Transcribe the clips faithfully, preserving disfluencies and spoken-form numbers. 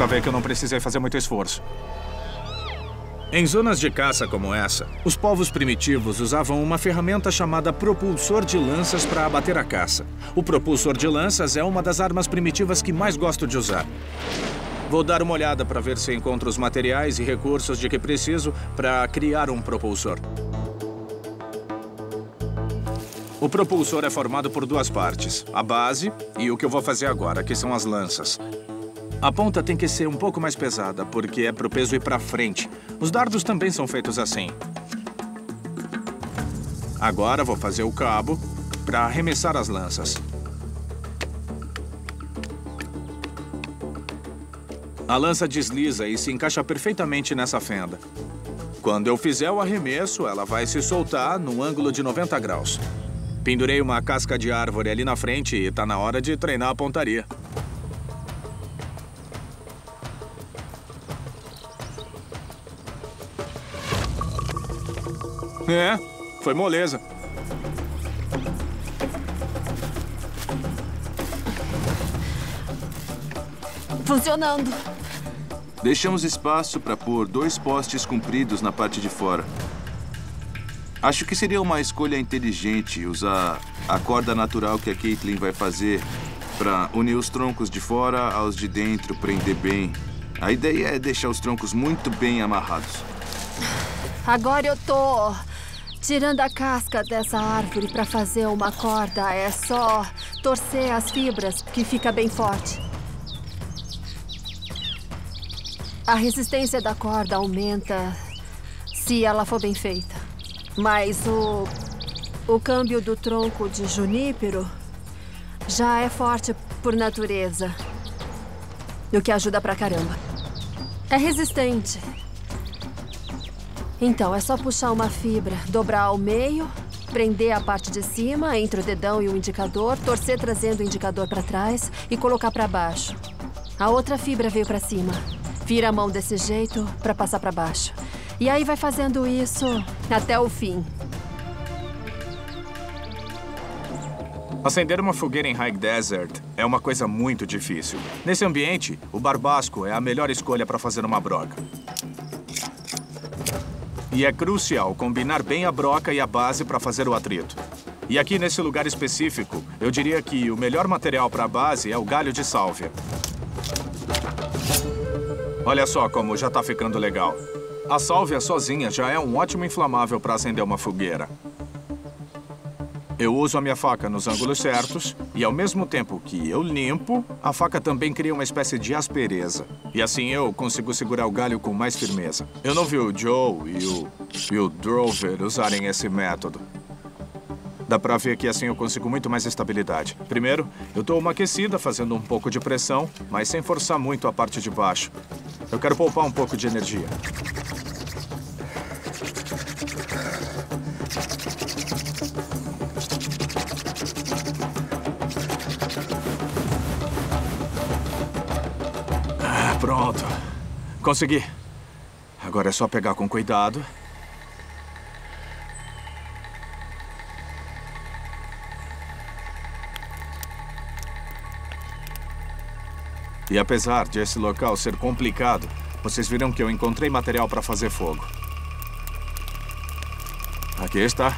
pra ver que eu não precisei fazer muito esforço. Em zonas de caça como essa, os povos primitivos usavam uma ferramenta chamada propulsor de lanças para abater a caça. O propulsor de lanças é uma das armas primitivas que mais gosto de usar. Vou dar uma olhada para ver se encontro os materiais e recursos de que preciso para criar um propulsor. O propulsor é formado por duas partes, a base e o que eu vou fazer agora, que são as lanças. A ponta tem que ser um pouco mais pesada, porque é para o peso ir para frente. Os dardos também são feitos assim. Agora vou fazer o cabo para arremessar as lanças. A lança desliza e se encaixa perfeitamente nessa fenda. Quando eu fizer o arremesso, ela vai se soltar num ângulo de noventa graus. Pendurei uma casca de árvore ali na frente e tá na hora de treinar a pontaria. É, foi moleza. Funcionando. Deixamos espaço para pôr dois postes compridos na parte de fora. Acho que seria uma escolha inteligente usar a corda natural que a Caitlin vai fazer para unir os troncos de fora aos de dentro, prender bem. A ideia é deixar os troncos muito bem amarrados. Agora eu tô tirando a casca dessa árvore para fazer uma corda. É só torcer as fibras que fica bem forte. A resistência da corda aumenta se ela for bem feita. Mas o, o câmbio do tronco de junípero já é forte por natureza. O que ajuda pra caramba. É resistente. Então, é só puxar uma fibra, dobrar ao meio, prender a parte de cima entre o dedão e o indicador, torcer trazendo o indicador pra trás e colocar pra baixo. A outra fibra veio pra cima. Vira a mão desse jeito pra passar pra baixo. E aí vai fazendo isso até o fim. Acender uma fogueira em High Desert é uma coisa muito difícil. Nesse ambiente, o barbasco é a melhor escolha para fazer uma broca. E é crucial combinar bem a broca e a base para fazer o atrito. E aqui nesse lugar específico, eu diria que o melhor material para a base é o galho de sálvia. Olha só como já está ficando legal. A sálvia sozinha já é um ótimo inflamável para acender uma fogueira. Eu uso a minha faca nos ângulos certos e, ao mesmo tempo que eu limpo, a faca também cria uma espécie de aspereza. E assim eu consigo segurar o galho com mais firmeza. Eu não vi o Joe e o, e o Drover usarem esse método. Dá pra ver que assim eu consigo muito mais estabilidade. Primeiro, eu dou uma aquecida fazendo um pouco de pressão, mas sem forçar muito a parte de baixo. Eu quero poupar um pouco de energia. Ah, pronto. Consegui. Agora é só pegar com cuidado. E apesar de esse local ser complicado, vocês viram que eu encontrei material para fazer fogo. Aqui está.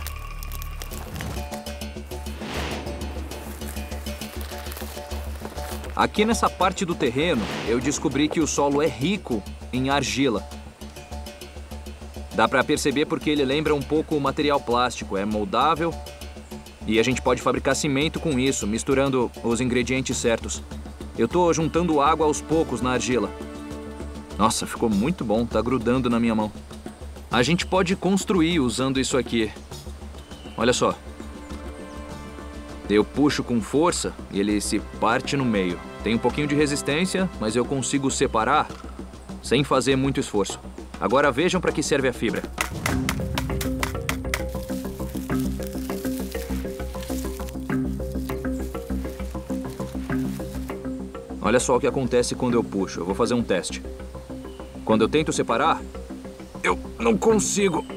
Aqui nessa parte do terreno, eu descobri que o solo é rico em argila. Dá para perceber porque ele lembra um pouco o material plástico, é moldável e a gente pode fabricar cimento com isso, misturando os ingredientes certos. Eu tô juntando água aos poucos na argila. Nossa, ficou muito bom, tá grudando na minha mão. A gente pode construir usando isso aqui. Olha só. Eu puxo com força e ele se parte no meio. Tem um pouquinho de resistência, mas eu consigo separar sem fazer muito esforço. Agora vejam para que serve a fibra. Olha só o que acontece quando eu puxo. Eu vou fazer um teste. Quando eu tento separar, eu não consigo.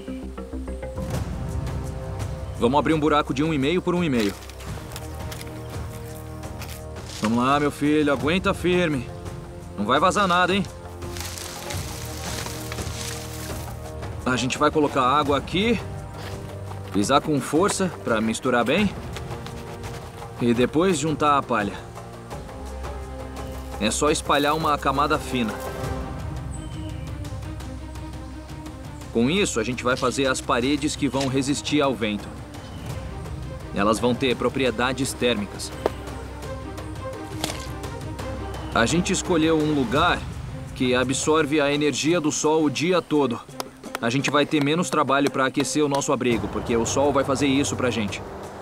Vamos abrir um buraco de um e meio por um e meio. Vamos lá, meu filho. Aguenta firme. Não vai vazar nada, hein? A gente vai colocar água aqui, pisar com força para misturar bem e depois juntar a palha. É só espalhar uma camada fina. Com isso, a gente vai fazer as paredes que vão resistir ao vento. Elas vão ter propriedades térmicas. A gente escolheu um lugar que absorve a energia do sol o dia todo. A gente vai ter menos trabalho para aquecer o nosso abrigo, porque o sol vai fazer isso pra gente.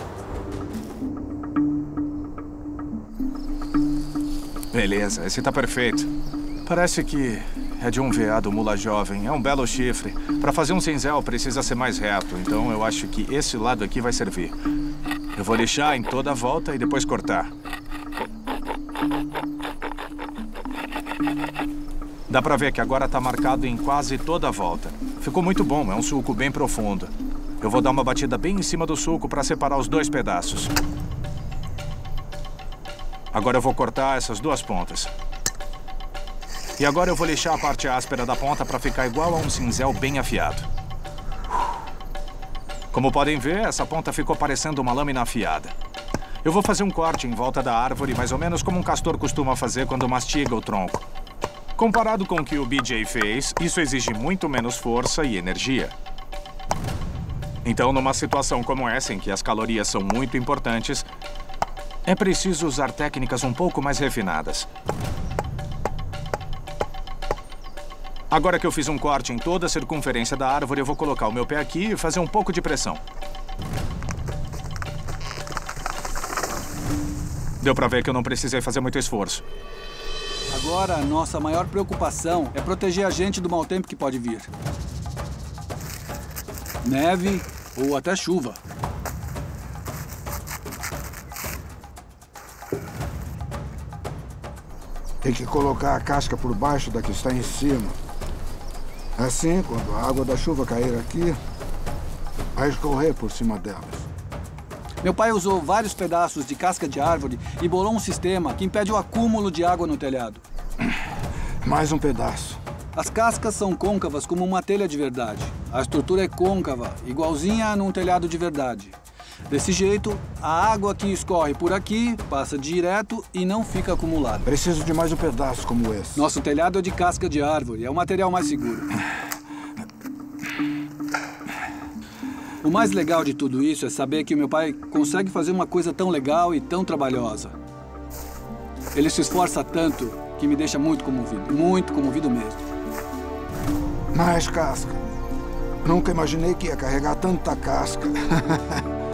Beleza, esse tá perfeito. Parece que é de um veado mula jovem. É um belo chifre. Para fazer um cinzel precisa ser mais reto, então eu acho que esse lado aqui vai servir. Eu vou lixar em toda a volta e depois cortar. Dá pra ver que agora tá marcado em quase toda a volta. Ficou muito bom, é um sulco bem profundo. Eu vou dar uma batida bem em cima do sulco para separar os dois pedaços. Agora eu vou cortar essas duas pontas. E agora eu vou lixar a parte áspera da ponta para ficar igual a um cinzel bem afiado. Como podem ver, essa ponta ficou parecendo uma lâmina afiada. Eu vou fazer um corte em volta da árvore, mais ou menos como um castor costuma fazer quando mastiga o tronco. Comparado com o que o B J fez, isso exige muito menos força e energia. Então, numa situação como essa, em que as calorias são muito importantes, é preciso usar técnicas um pouco mais refinadas. Agora que eu fiz um corte em toda a circunferência da árvore, eu vou colocar o meu pé aqui e fazer um pouco de pressão. Deu pra ver que eu não precisei fazer muito esforço. Agora, a nossa maior preocupação é proteger a gente do mau tempo que pode vir. Neve ou até chuva. Tem que colocar a casca por baixo da que está em cima. Assim, quando a água da chuva cair aqui, vai escorrer por cima delas. Meu pai usou vários pedaços de casca de árvore e bolou um sistema que impede o acúmulo de água no telhado. Mais um pedaço. As cascas são côncavas como uma telha de verdade. A estrutura é côncava, igualzinha num telhado de verdade. Desse jeito, a água que escorre por aqui passa direto e não fica acumulada. Preciso de mais um pedaço como esse. Nosso telhado é de casca de árvore, é o material mais seguro. O mais legal de tudo isso é saber que o meu pai consegue fazer uma coisa tão legal e tão trabalhosa. Ele se esforça tanto que me deixa muito comovido, muito comovido mesmo. Mais casca. Nunca imaginei que ia carregar tanta casca.